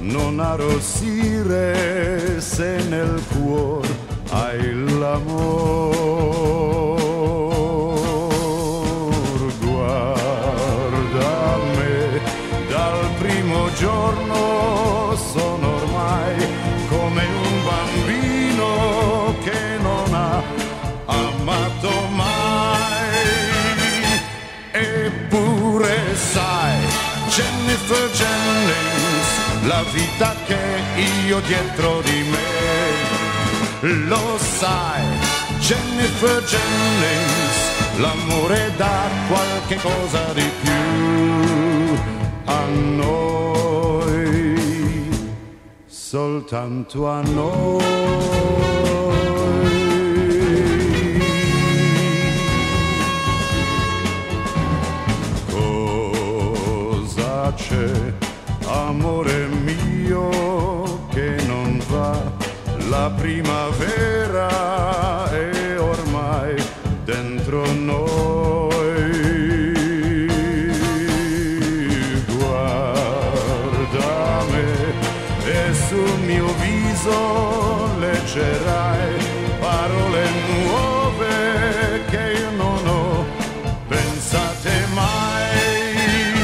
non arrossire se nel cuor hai l'amor. Guarda me, dal primo giorno sono ormai come un bambino che non ha amato mai. Eppure sai, Jennifer Jennings, la vita che io dietro di me. Lo sai, Jennifer Jennings, l'amore dà qualche cosa di più a noi, soltanto a noi. Cosa c'è, amore mio, che non va? La primavera è ormai dentro noi. Guarda me e sul mio viso leggerai parole nuove che io non ho pensate mai.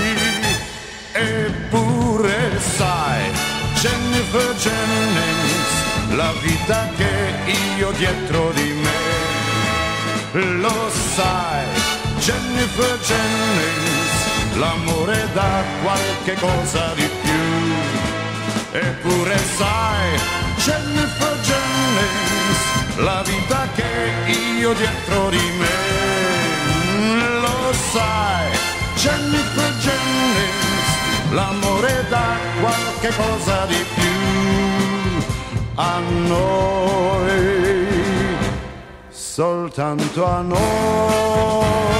Eppure sai, Jennifer Jennings, la vita che io dietro di me. Lo sai, Jennifer Jennings, l'amore dà qualche cosa di più. Eppure sai, Jennifer Jennings, la vita che io dietro di me. Lo sai, Jennifer Jennings, l'amore dà qualche cosa di più a noi, soltanto a noi.